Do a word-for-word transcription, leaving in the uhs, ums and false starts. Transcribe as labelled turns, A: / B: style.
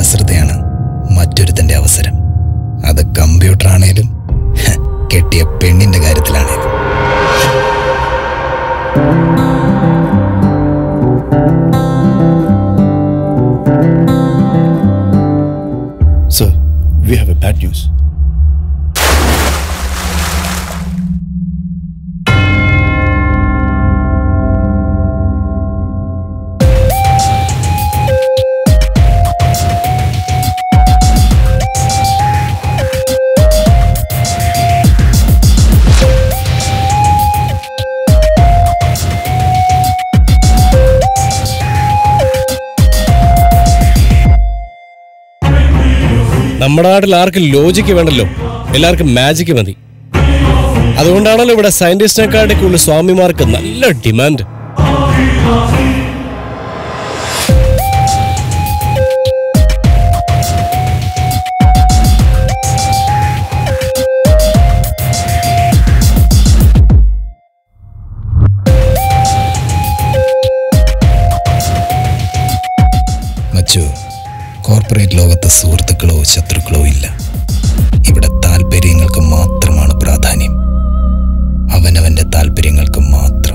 A: അശ്രദ്ധയാണ് മറ്റൊരുത്തന്റെ അവസരം. അത് കമ്പ്യൂട്ടർ ആണേലും കെട്ടിയ പെണ്ണിന്റെ കാര്യത്തിലാണേലും.
B: Sir, we have a bad news.
C: നമ്മുടെ നാട്ടിൽ ആർക്കും ലോജിക്ക് വേണ്ടല്ലോ, എല്ലാവർക്കും മാജിക്ക് മതി. അതുകൊണ്ടാണല്ലോ ഇവിടെ സയന്റിസ്റ്റിനെക്കാട്ടി കൂടുതൽ സ്വാമിമാർക്ക് നല്ല ഡിമാൻഡ്.
A: മച്ചു, കോർപ്പറേറ്റ് ലോകത്ത് സുഹൃത്തുക്കളോ ശത്രുക്കളോ ഇല്ല. ഇവിടെ താല്പര്യങ്ങൾക്ക് മാത്രമാണ് പ്രാധാന്യം. അവനവന്റെ താല്പര്യങ്ങൾക്ക് മാത്രം.